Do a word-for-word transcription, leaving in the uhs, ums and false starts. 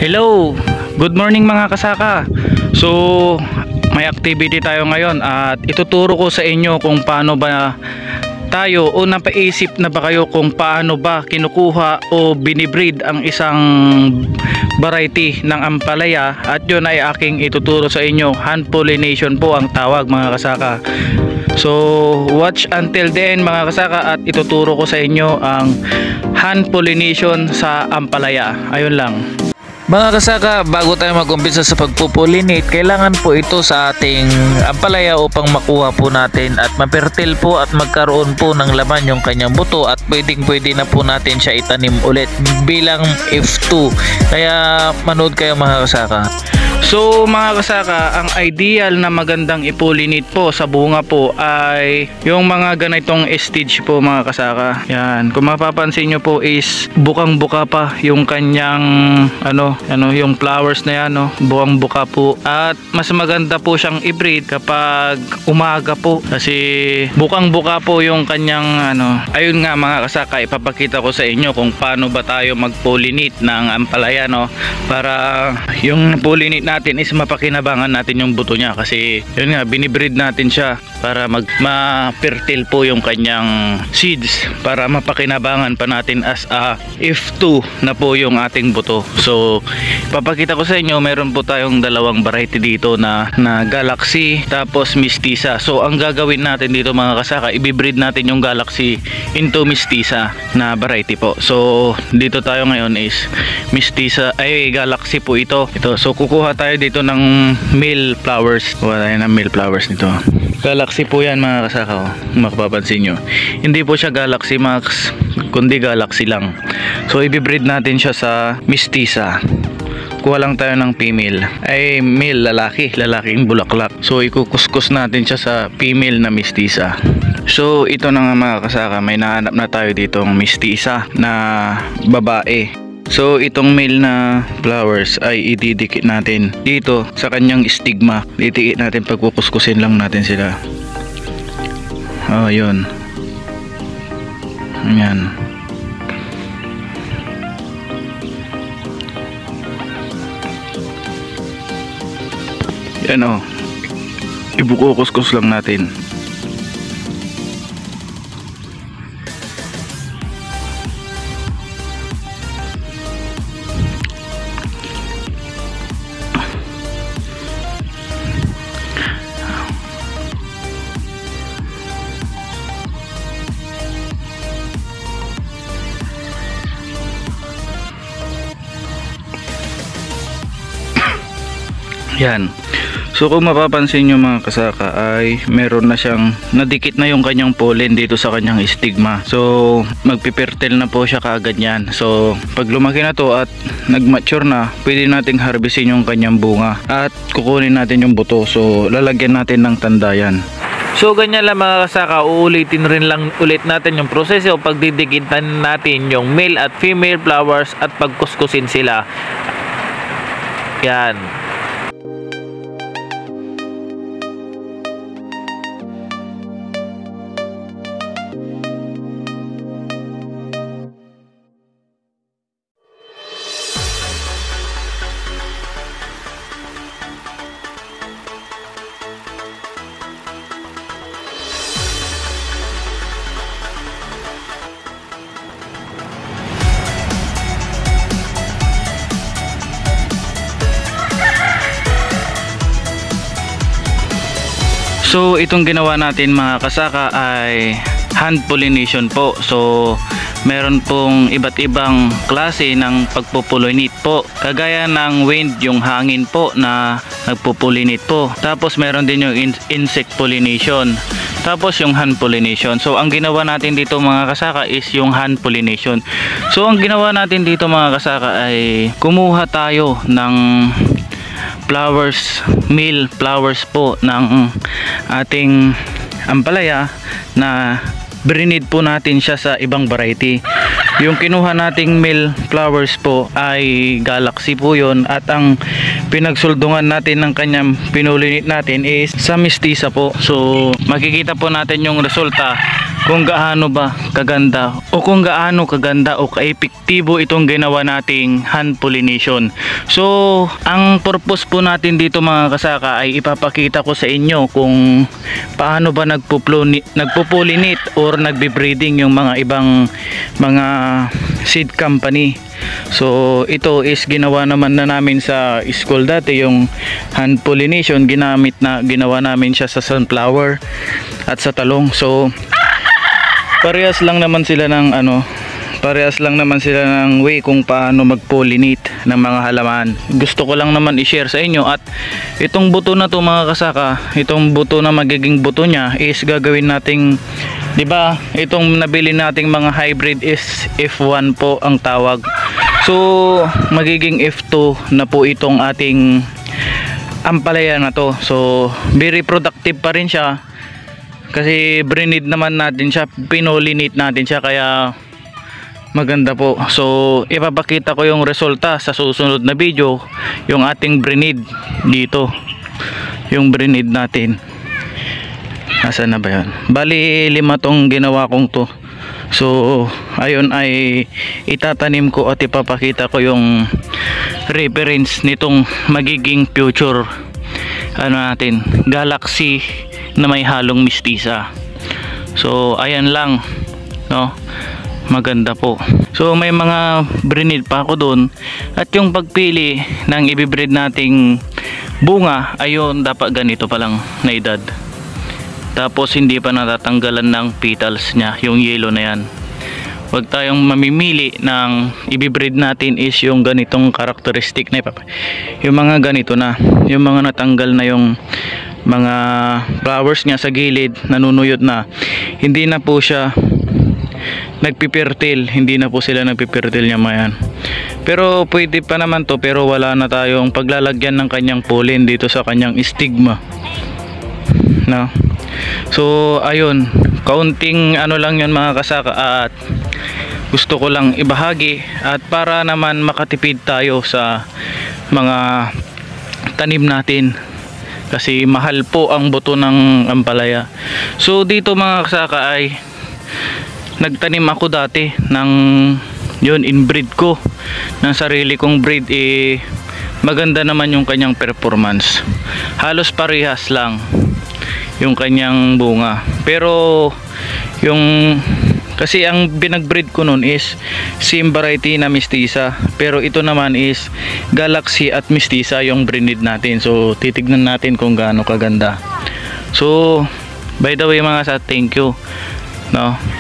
Hello, good morning mga kasaka. So may activity tayo ngayon at ituturo ko sa inyo kung paano ba tayo o napaisip na ba kayo kung paano ba kinukuha o binibreed ang isang variety ng ampalaya, at yun ay aking ituturo sa inyo. Hand pollination po ang tawag mga kasaka. So watch until the end mga kasaka at ituturo ko sa inyo ang hand pollination sa ampalaya. Ayun lang. Mga kasaka, bago tayo mag-umpisa sa pagpupollinate, kailangan po ito sa ating ampalaya upang makuha po natin at mapertil po at magkaroon po ng laman yung kanyang buto, at pwedeng pwede na po natin siya itanim ulit bilang F two. Kaya manood kayo mga kasaka. So mga kasaka, ang ideal na magandang i-pollinate po sa bunga po ay yung mga ganitong stage po mga kasaka. Yan, kung mapapansin nyo po is bukang buka pa yung kanyang ano, ano yung flowers na yan, no? Bukang buka po, at mas maganda po siyang i-breed kapag umaga po kasi bukang buka po yung kanyang ano. Ayun nga mga kasaka, ipapakita ko sa inyo kung paano ba tayo mag-pollinate ng ampalaya, no? Para yung pollinate natin is mapakinabangan natin yung buto niya, kasi yun nga binibreed natin siya para mag ma-fertile po yung kanyang seeds, para mapakinabangan pa natin as a F two na po yung ating buto. So papakita ko sa inyo, meron po tayong dalawang variety dito na, na Galaxy tapos Mestiza. So ang gagawin natin dito mga kasaka, ibibreed natin yung Galaxy into Mestiza na variety po. So dito tayo ngayon is Mestiza, ay Galaxy po ito. Ito. So kukuha tayo dito ng male flowers. Kuha tayo ng male flowers nito. Galaxy po yan mga kasaka, oh. Makapapansin nyo, hindi po siya Galaxy Max kundi Galaxy lang. So ibibreed natin siya sa Mestiza. Kuha lang tayo ng female, ay male, lalaki, lalaking bulaklak. So ikukuskus natin siya sa female na Mestiza. So ito na nga mga kasaka, may nahanap na tayo ditong Mestiza na babae. So itong male na flowers ay ididikit natin dito sa kanyang stigma. Didikit natin, pagkukuskusin lang natin sila. Oh, yun. Ayan. Yan o. Ibukukuskus lang natin. Yan. So kung mapapansin nyo mga kasaka, ay meron na siyang nadikit na yung kanyang pollen dito sa kanyang stigma. So magpipertil na po siya kaagad yan. So pag lumaki na to at nagmature na, pwede nating harvestin yung kanyang bunga at kukunin natin yung buto. So lalagyan natin ng tandayan. So ganyan lang mga kasaka, uulitin rin lang ulit natin yung proseso pagdidikitan natin yung male at female flowers at pagkuskusin sila. Yan. So itong ginawa natin mga kasaka ay hand pollination po. So meron pong iba't ibang klase ng pagpupollinate po. Kagaya ng wind, yung hangin po na nagpupollinate po. Tapos meron din yung in insect pollination. Tapos yung hand pollination. So ang ginawa natin dito mga kasaka is yung hand pollination. So ang ginawa natin dito mga kasaka ay kumuha tayo ng flowers, male flowers po ng ating ampalaya na brinid po natin siya sa ibang variety. yung kinuha nating male flowers po ay Galaxy po yun, at ang pinagsuldungan natin ng kanyang pinulinit natin is sa mistisa po. So makikita po natin yung resulta kung gaano ba kaganda o kung gaano kaganda o kaepektibo itong ginawa nating hand pollination. So ang purpose po natin dito mga kasaka ay ipapakita ko sa inyo kung paano ba nagpo-pollinate or nagbe-breeding yung mga ibang mga seed company. So ito is ginawa naman na namin sa school dati, yung hand pollination ginamit na ginawa namin siya sa sunflower at sa talong. So parehas lang naman sila ng ano, parehas lang naman sila ng way kung paano mag-pollinate ng mga halaman. Gusto ko lang naman i-share sa inyo. At itong buto na to mga kasaka, itong buto na magiging buto niya is gagawin nating, di ba, itong nabili nating mga hybrid is F one po ang tawag. So magiging F two na po itong ating ampalaya na to. So very productive pa rin siya kasi breed naman natin siya, pinolinate natin siya, kaya maganda po. So ipapakita ko yung resulta sa susunod na video, yung ating breed dito, yung breed natin. Nasaan na ba yun? Bali lima tong ginawa kong to. So ayun ay itatanim ko at ipapakita ko yung reference nitong magiging future ano natin, Galaxy na may halong mistisa. So ayan lang, no, maganda po. So may mga breed pa ako doon, at yung pagpili ng ibibreed nating bunga, ayun dapat ganito pa lang na edad, tapos hindi pa natatanggalan ng petals niya, yung yellow na yan. Huwag tayong mamimili ng ibibreed natin is yung ganitong karakteristik na ipap yung mga ganito na, yung mga natanggal na yung mga flowers niya sa gilid, nanunuyot na, hindi na po siya nagpipirtil, hindi na po sila nagpipirtil niya mayan. Pero pwede pa naman to, pero wala na tayong paglalagyan ng kanyang pollen dito sa kanyang stigma, no? So ayun, kaunting ano lang yun mga kasaka, at gusto ko lang ibahagi at para naman makatipid tayo sa mga tanim natin, kasi mahal po ang buto ng ampalaya. So dito mga kasaka ay nagtanim ako dati ng yun, inbreed ko ng sarili kong breed. Eh maganda naman yung kanyang performance, halos parehas lang yung kanyang bunga. Pero yung kasi ang binagbreed ko nun is same variety na mistisa, pero ito naman is Galaxy at mistisa yung breed natin. So titignan natin kung gaano kaganda. So by the way mga sa, thank you, no,